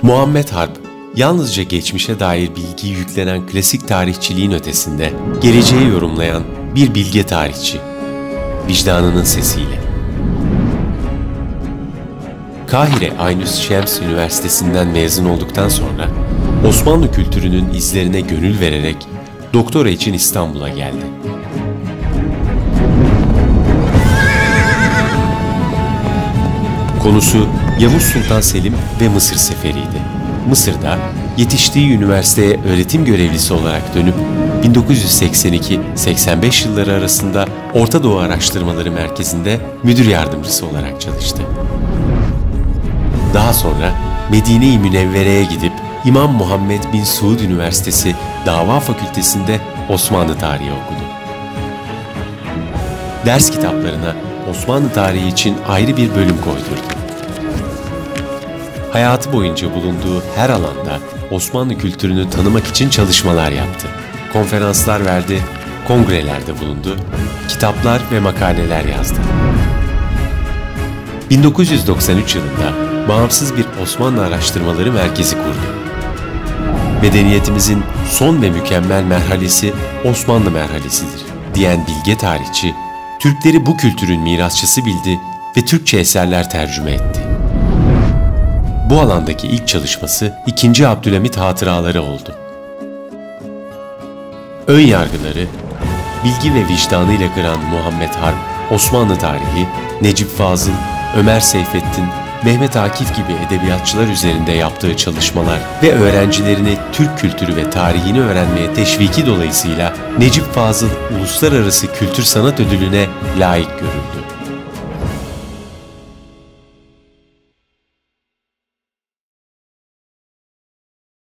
Muhammed Harp, yalnızca geçmişe dair bilgiyi yüklenen klasik tarihçiliğin ötesinde geleceği yorumlayan bir bilge tarihçi, vicdanının sesiyle. Kahire Aynus Şems Üniversitesi'nden mezun olduktan sonra Osmanlı kültürünün izlerine gönül vererek doktora için İstanbul'a geldi. Konusu Yavuz Sultan Selim ve Mısır seferiydi. Mısır'da yetiştiği üniversiteye öğretim görevlisi olarak dönüp 1982-85 yılları arasında Orta Doğu Araştırmaları Merkezi'nde müdür yardımcısı olarak çalıştı. Daha sonra Medine-i Münevvere'ye gidip İmam Muhammed bin Suud Üniversitesi Dava Fakültesi'nde Osmanlı tarihi okudu. Ders kitaplarına Osmanlı tarihi için ayrı bir bölüm koydurdu. Hayatı boyunca bulunduğu her alanda Osmanlı kültürünü tanımak için çalışmalar yaptı. Konferanslar verdi, kongrelerde bulundu, kitaplar ve makaleler yazdı. 1993 yılında bağımsız bir Osmanlı Araştırmaları Merkezi kurdu. Medeniyetimizin son ve mükemmel merhalesi Osmanlı merhalesidir diyen bilge tarihçi, Türkleri bu kültürün mirasçısı bildi ve Türkçe eserler tercüme etti. Bu alandaki ilk çalışması 2. Abdülhamit Hatıraları oldu. Ön yargıları, bilgi ve vicdanıyla kıran Muhammed Harp, Osmanlı tarihi, Necip Fazıl, Ömer Seyfettin, Mehmet Akif gibi edebiyatçılar üzerinde yaptığı çalışmalar ve öğrencilerini Türk kültürü ve tarihini öğrenmeye teşviki dolayısıyla Necip Fazıl Uluslararası Kültür Sanat Ödülü'ne layık görüldü.